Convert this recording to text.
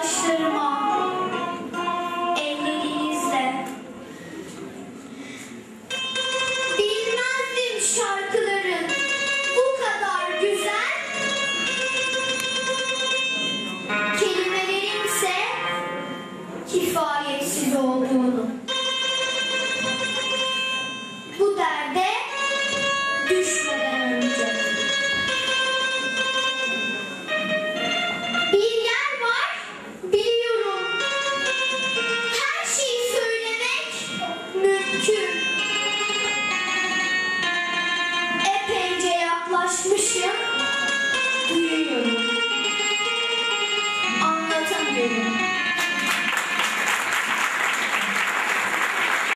gözyaşlarıma ellerinizle. Bilmezdim şarkıların bu kadar güzel, kelimelerimse kifayetsiz olduğunu. Bu derde düşmeden önce. Bir yer var, biliyorum. Her şeyi söylemek mümkün. Epeyce yaklaşmışım.